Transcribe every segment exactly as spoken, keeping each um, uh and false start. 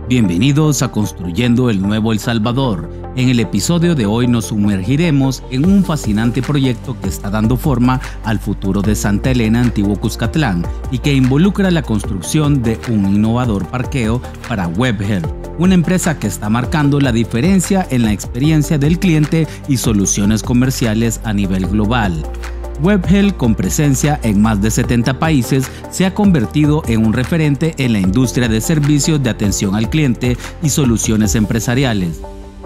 Bienvenidos a Construyendo el Nuevo El Salvador. En el episodio de hoy nos sumergiremos en un fascinante proyecto que está dando forma al futuro de Santa Elena, Antiguo Cuscatlán, y que involucra la construcción de un innovador parqueo para Webhelp, una empresa que está marcando la diferencia en la experiencia del cliente y soluciones comerciales a nivel global. Webhelp, con presencia en más de setenta países, se ha convertido en un referente en la industria de servicios de atención al cliente y soluciones empresariales.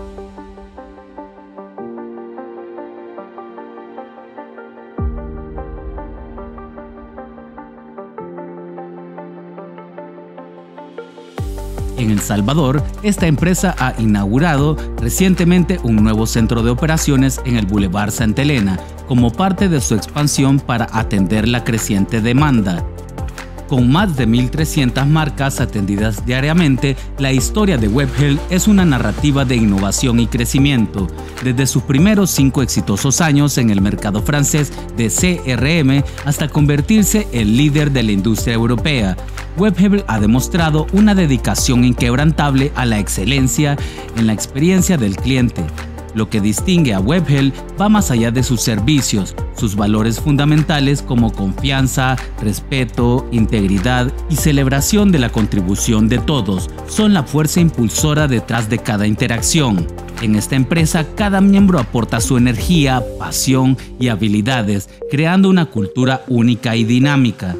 En El Salvador, esta empresa ha inaugurado recientemente un nuevo centro de operaciones en el Boulevard Santa Elena, como parte de su expansión para atender la creciente demanda. Con más de mil trescientas marcas atendidas diariamente, la historia de Webhelp es una narrativa de innovación y crecimiento. Desde sus primeros cinco exitosos años en el mercado francés de C R M hasta convertirse en líder de la industria europea, Webhelp ha demostrado una dedicación inquebrantable a la excelencia en la experiencia del cliente. Lo que distingue a Webhelp va más allá de sus servicios. Sus valores fundamentales como confianza, respeto, integridad y celebración de la contribución de todos son la fuerza impulsora detrás de cada interacción. En esta empresa, cada miembro aporta su energía, pasión y habilidades, creando una cultura única y dinámica.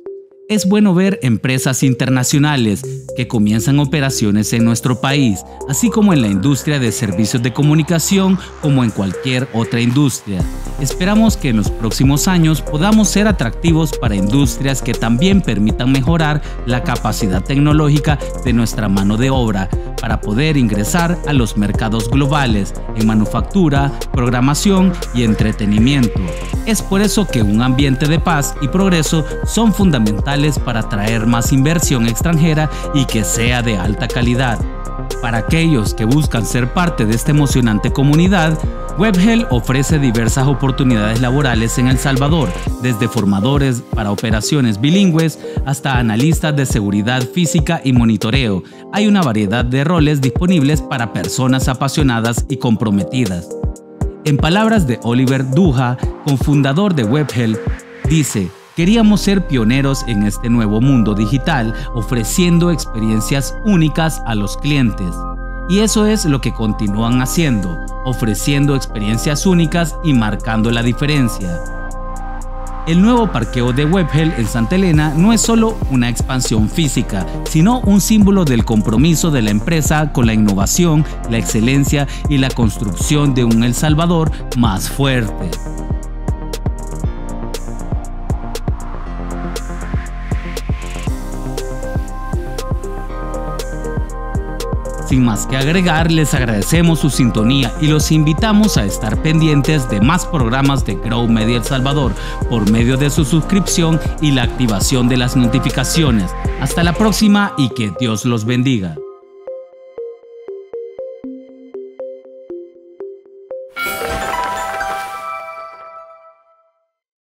Es bueno ver empresas internacionales que comienzan operaciones en nuestro país, así como en la industria de servicios de comunicación como en cualquier otra industria. Esperamos que en los próximos años podamos ser atractivos para industrias que también permitan mejorar la capacidad tecnológica de nuestra mano de obra para poder ingresar a los mercados globales en manufactura, programación y entretenimiento. Es por eso que un ambiente de paz y progreso son fundamentales para atraer más inversión extranjera y que sea de alta calidad. Para aquellos que buscan ser parte de esta emocionante comunidad, Webhelp ofrece diversas oportunidades laborales en El Salvador, desde formadores para operaciones bilingües hasta analistas de seguridad física y monitoreo. Hay una variedad de roles disponibles para personas apasionadas y comprometidas. En palabras de Oliver Duha, cofundador de Webhelp, dice: "Queríamos ser pioneros en este nuevo mundo digital, ofreciendo experiencias únicas a los clientes. Y eso es lo que continúan haciendo, ofreciendo experiencias únicas y marcando la diferencia". El nuevo parqueo de Webhelp en Santa Elena no es solo una expansión física, sino un símbolo del compromiso de la empresa con la innovación, la excelencia y la construcción de un El Salvador más fuerte. Sin más que agregar, les agradecemos su sintonía y los invitamos a estar pendientes de más programas de Grow Media El Salvador por medio de su suscripción y la activación de las notificaciones. Hasta la próxima y que Dios los bendiga.